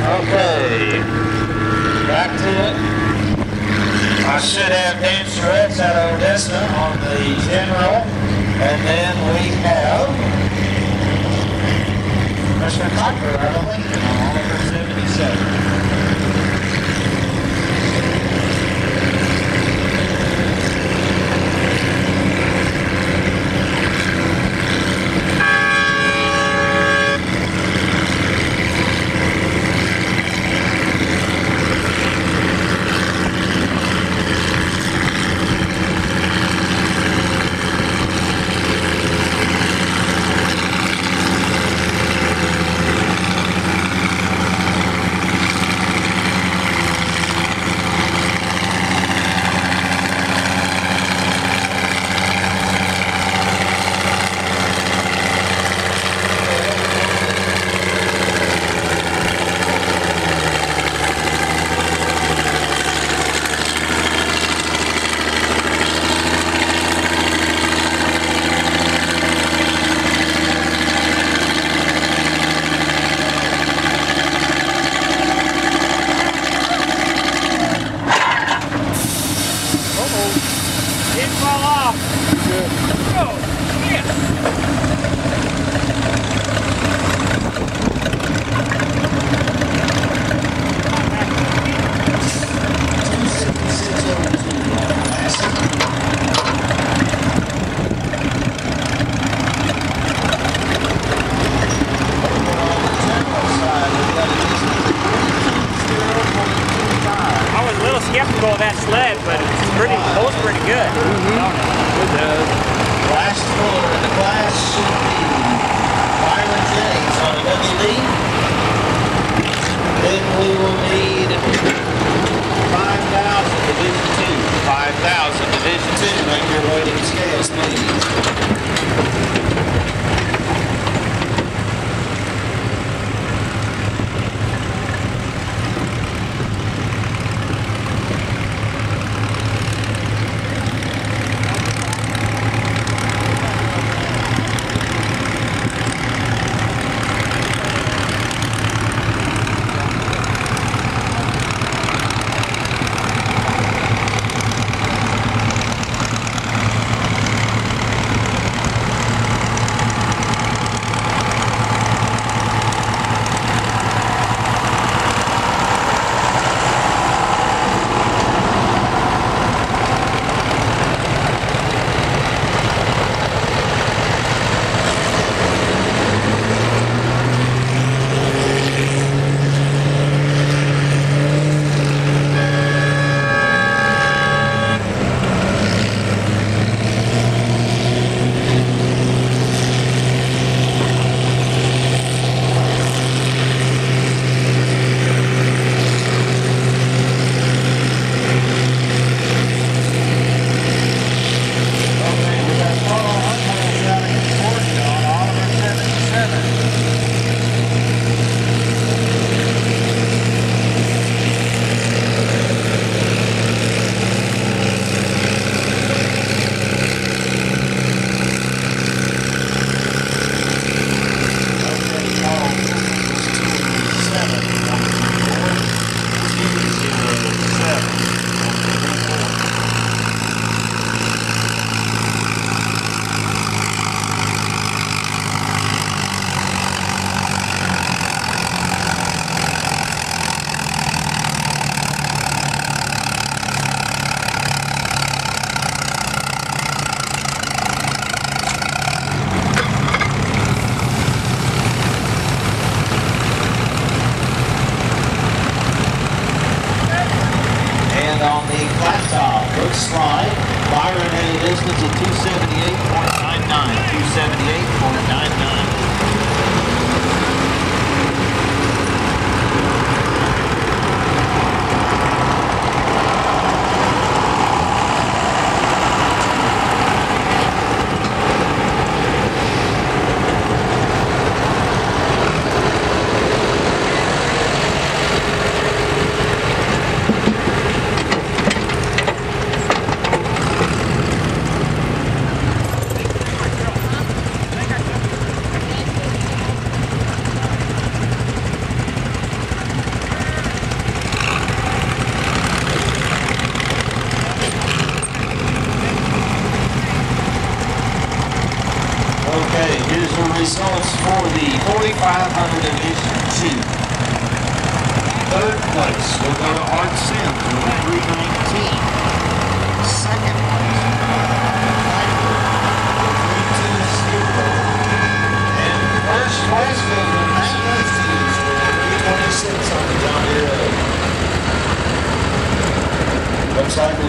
Okay, back to it. I should have Dan Charette out of Odessa on the general, and then we have Mr. Cocker out of Lincoln on Oliver 77. skeptical of that sled, but it's holds pretty good. Last four in the class should be Byron Jennings on a WD. Then we will need 5,000 Division 2. 5,000 Division 2. Make your weighting scales, please. Slide. Byron had a distance of 278.99. 278.99. results for the 4500 Division 2. Third place will go to Art Sims with 319. Second place